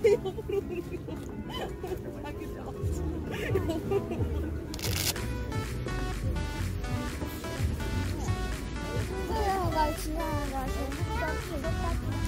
옆으로 오는 거. 자기도 옆으로 오는 거. 날 지나가서 똑같이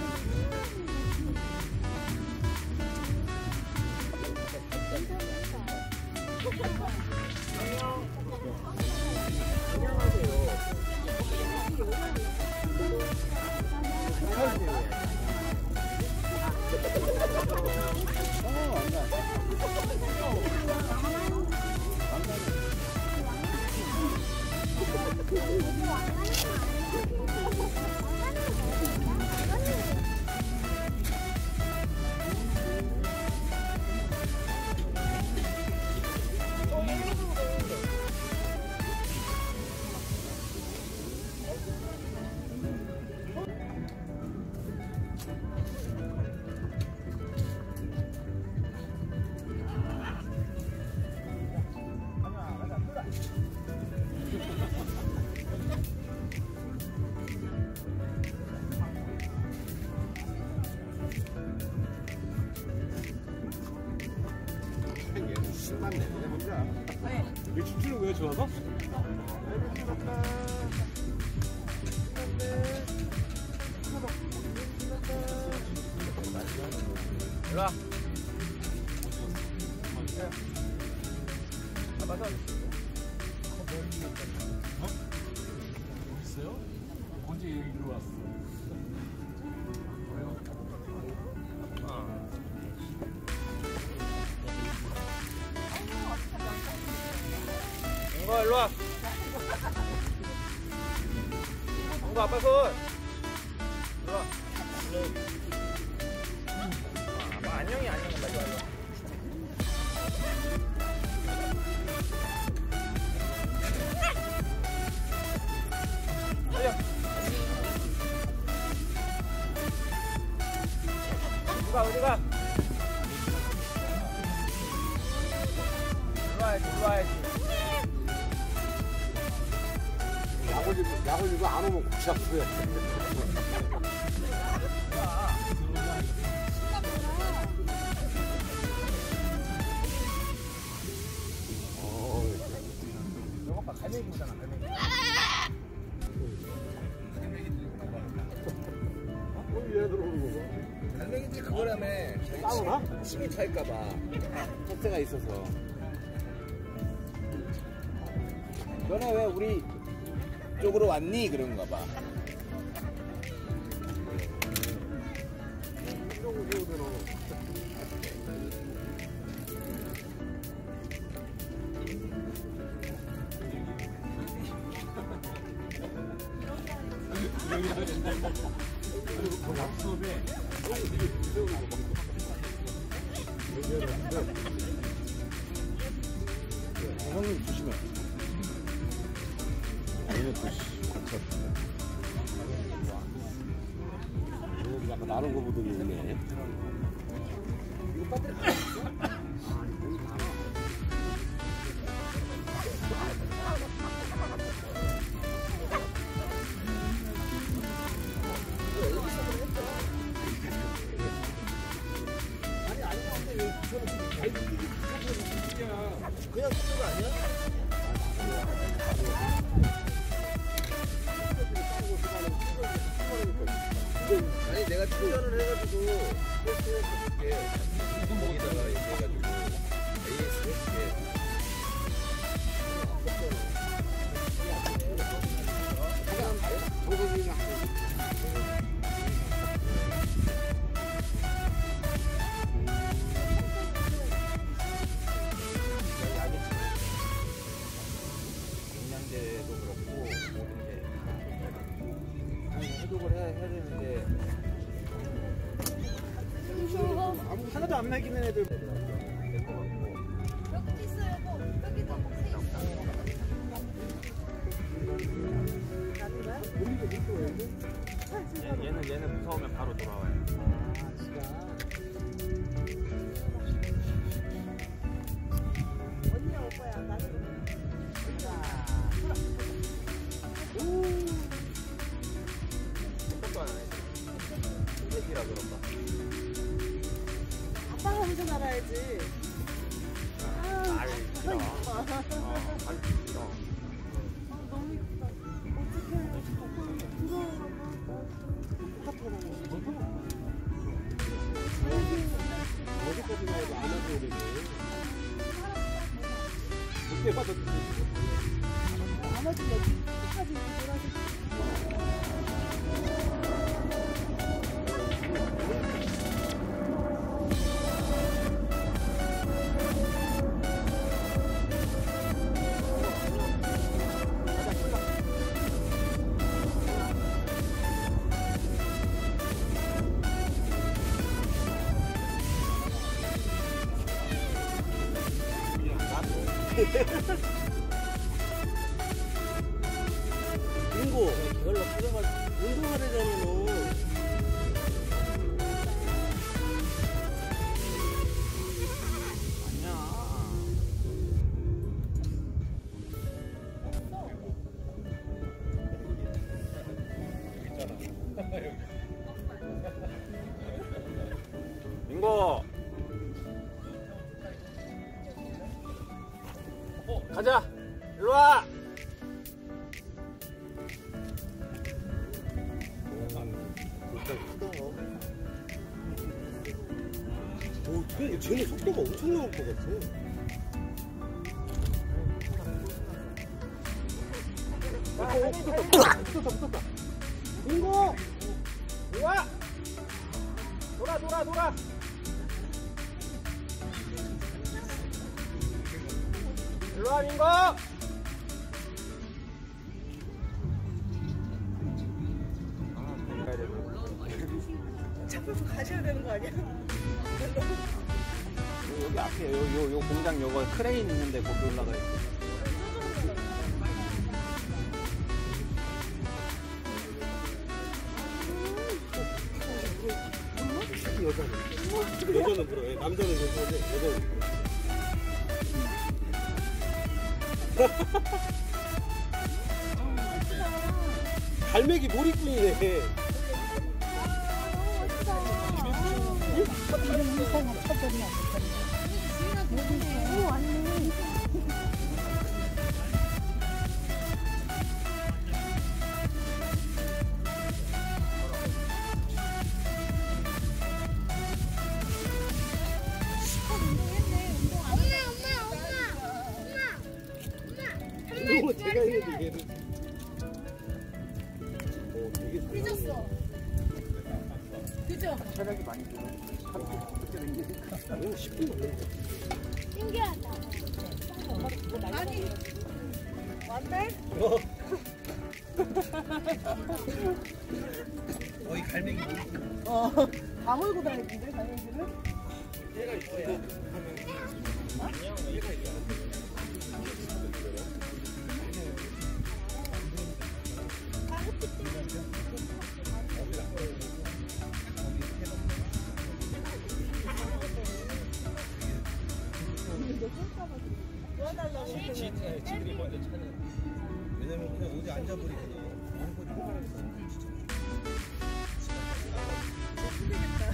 신났네, 혼자. 왜 춤추는 거야, 좋아서? 일로 와. 맞아. 있어요? 언제 여기로 왔어? 일로 와. 동거 아빠 손. 일로 와. 아빠 안녕히 빨리 와. 어디가? 일로 와야지. 약을 이거 안 오면 고치 아프게. 이거 봐, 갈매기 오잖아, 갈매기. 얘 들어오는 거. 갈매기들이 그거라며. 싸우나? 침이 탈까봐. 턱대가 있어서. 너네 왜 우리 쪽으로 왔니? 그런가 봐. 형님 조심해. 얘네 또 갇혔다. 약간 나른 거 보더니 있네. 이거 배터리 있어? 그냥 쓰는 거 아니야? 아니 내가 충전을 해가지고 테스트 해줄게. 거기다가 이렇게 해가지고 AS 해줄게. 영양제도 그렇고 모든 게 해독을 해야 되는데 하나도 안 먹이는 애들 될 것 같고. 여기 있어요, 여보. 여기도 먹고 있어. 얘는 무서우면 바로 돌아와요. 아, 지가. 언니가 올 거야. 나는. 생각도 안 해. 생각이라 그런가. 아빠 하면서 날아야지. 알 길어. 알 길어. 너무 예쁘다. 어떡해. 부러워. 어디까지 가야지 안아줘야 되지. 어떻게 빠졌지? 안아주면 끝까지 놀아줘. 빙고 이걸로 가져가 운동하려잖아 너. 아니야. 빙고. 가자. 일로 와. 오, 쟤네 속도가 엄청 나올 것 같아. 붙었다. 빙고! 와! 돌아! 일로 와, 빙고! 자꾸 가셔야 되는 거 아니야? 여기 앞에 요 공장 요거 크레인 있는데 거기 올라가 있어. 여자는 불어. 남자는 괜찮은데 여자는 불어. 갈매기 몰입꾼이네. 너무 제가 있는데 얘는 되게 삐졌어. 그죠? 체력이 많이 들어. 그때 댕기니까 10분 걸려. 신기하다. 아니. 왔네? 거의 갈매기. 다 몰고 다니는데, 갈매기를? 얘가 있어야. 얘가 있어야. 지들이 먼저 찾는. 왜냐면 그냥 어디 앉아버리거든. 힘들겠다.